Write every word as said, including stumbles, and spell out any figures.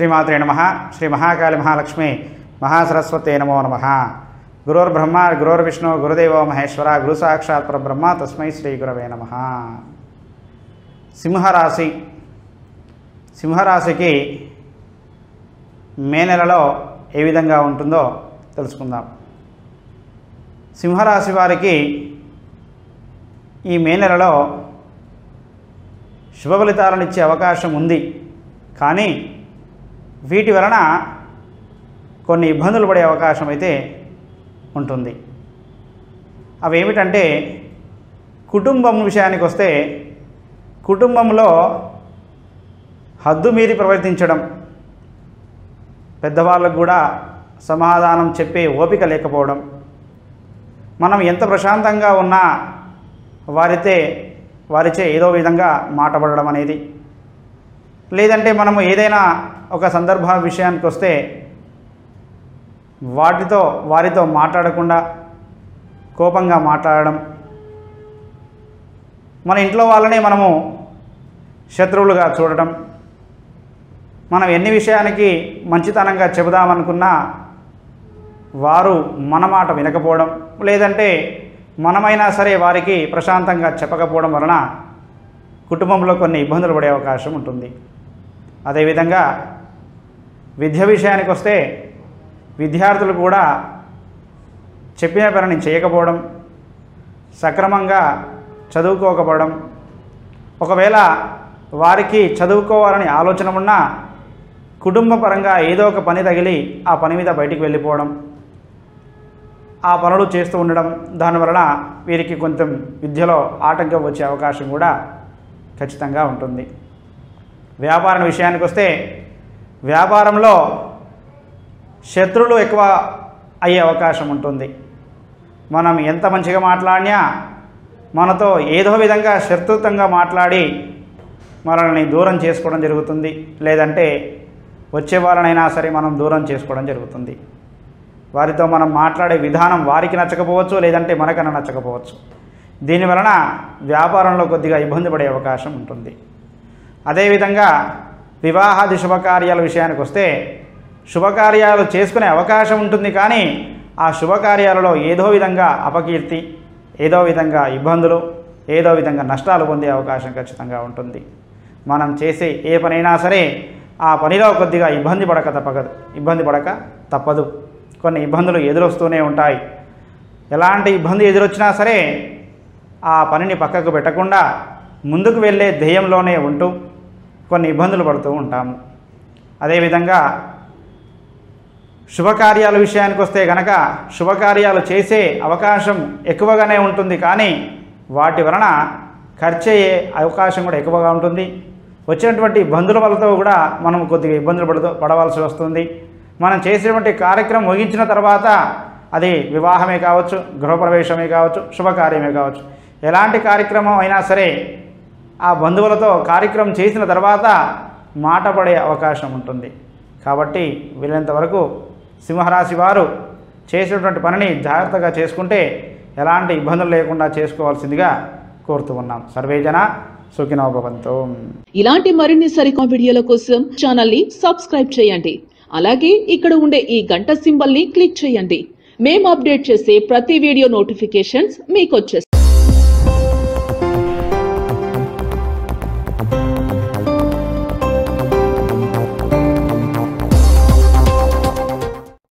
श्रीमात्रे नमः। श्री महाकाली महालक्ष्मी महासरस्वती नमो नमः। गुरुर्ब्रह्मा गुरुर्विष्णु गुरुदेवो महेश्वर गुरु साक्षात् परब्रह्म तस्मै श्री गुरवे नमः। सिंह राशि सिंह రాశికి మే నెలలో ఏ విధంగా ఉంటుందో తెలుసుకుందాం। సింహ రాశి వారికి ఈ మే నెలలో శుభ ఫలితాలను ఇచ్చే అవకాశం ఉంది, కానీ వీటి వలన కొన్ని ఇబ్బందులు పడే అవకాశం అయితే ఉంటుంది। అవి ఏమిటంటే, కుటుంబం విషయానికి వస్తే కుటుంబంలో హద్దు మీరి ప్రవర్తించడం, పెద్దవాళ్ళకు కూడా సమాధానం చెప్పే ఓపిక లేకపోవడం, మనం ఎంత ప్రశాంతంగా ఉన్నా వారితే వారిచే ఏదో విధంగా మాటపడడం అనేది, లేదంటే మనము ఏదైనా ఒక సందర్భ విషయానికి వస్తే వాటితో వారితో మాట్లాడకుండా కోపంగా మాట్లాడడం, మన ఇంట్లో వాళ్ళనే మనము శత్రువులుగా చూడడం, మనం ఎన్ని విషయానికి మంచితనంగా చెబుదామనుకున్నా వారు మన మాట వినకపోవడం, లేదంటే మనమైనా సరే వారికి ప్రశాంతంగా చెప్పకపోవడం వలన కుటుంబంలో కొన్ని ఇబ్బందులు పడే అవకాశం ఉంటుంది। అదేవిధంగా విద్య విషయానికి వస్తే విద్యార్థులు కూడా చెప్పిన పనిని చేయకపోవడం, సక్రమంగా చదువుకోకపోవడం, ఒకవేళ వారికి చదువుకోవాలని ఆలోచన ఉన్నా కుటుంబ పరంగా ఏదో ఒక పని తగిలి ఆ పని మీద బయటికి వెళ్ళిపోవడం, ఆ పనులు చేస్తూ ఉండడం, దానివలన వీరికి కొంచెం విద్యలో ఆటంకం వచ్చే అవకాశం కూడా ఖచ్చితంగా ఉంటుంది। వ్యాపారం విషయానికి వస్తే వ్యాపారంలో శత్రువులు ఎక్కువ అయ్యే అవకాశం ఉంటుంది। మనం ఎంత మంచిగా మాట్లాడినా మనతో ఏదో విధంగా శత్రుత్వంగా మాట్లాడి మనల్ని దూరం చేసుకోవడం జరుగుతుంది, లేదంటే వచ్చే వాళ్ళనైనా సరే మనం దూరం చేసుకోవడం జరుగుతుంది। వారితో మనం మాట్లాడే విధానం వారికి నచ్చకపోవచ్చు, లేదంటే మనకన్నా నచ్చకపోవచ్చు। దీనివలన వ్యాపారంలో కొద్దిగా ఇబ్బంది పడే అవకాశం ఉంటుంది। అదేవిధంగా వివాహాది శుభకార్యాల విషయానికి వస్తే శుభకార్యాలు చేసుకునే అవకాశం ఉంటుంది, కానీ ఆ శుభకార్యాలలో ఏదో విధంగా అపకీర్తి, ఏదో విధంగా ఇబ్బందులు, ఏదో విధంగా నష్టాలు పొందే అవకాశం ఖచ్చితంగా ఉంటుంది। మనం చేసే ఏ పనైనా సరే ఆ పనిలో కొద్దిగా ఇబ్బంది పడక తప్పదు ఇబ్బంది పడక తప్పదు కొన్ని ఇబ్బందులు ఎదురొస్తూనే ఉంటాయి। ఎలాంటి ఇబ్బంది ఎదురొచ్చినా సరే ఆ పనిని పక్కకు పెట్టకుండా ముందుకు వెళ్ళే ధ్యేయంలోనే ఉంటూ కొన్ని ఇబ్బందులు పడుతూ ఉంటాము। అదేవిధంగా శుభకార్యాల విషయానికి వస్తే కనుక శుభకార్యాలు చేసే అవకాశం ఎక్కువగానే ఉంటుంది, కానీ వాటి వలన ఖర్చు అయ్యే అవకాశం కూడా ఎక్కువగా ఉంటుంది। వచ్చినటువంటి బంధువుల వలతో కూడా మనం కొద్దిగా ఇబ్బందులు పడుతూ పడవలసి వస్తుంది। మనం చేసేటువంటి కార్యక్రమం ముగించిన తర్వాత అది వివాహమే కావచ్చు, గృహప్రవేశమే కావచ్చు, శుభకార్యమే కావచ్చు, ఎలాంటి కార్యక్రమం అయినా సరే ఆ బంధువులతో కార్యక్రమం చేసిన తర్వాత మాట పడే అవకాశం ఉంటుంది। కాబట్టి వీలైనంత వరకు సింహరాశి వారు చేసేటువంటి పనిని జాగ్రత్తగా చేసుకుంటే ఎలాంటి ఇబ్బందులు లేకుండా చేసుకోవాల్సిందిగా కోరుతూ ఉన్నాం। సర్వేజన సుఖినో భవంతు। ఇలాంటి మరిన్ని సరికొత్త వీడియోల కోసం ఛానల్ ని సబ్స్క్రైబ్ చేయండి, అలాగే ఇక్కడ ఉండే ఈ గంట సింబల్ ని క్లిక్ చేయండి। మేము అప్డేట్ చేసే ప్రతి వీడియో నోటిఫికేషన్స్ మీకు వచ్చేస్తాయి।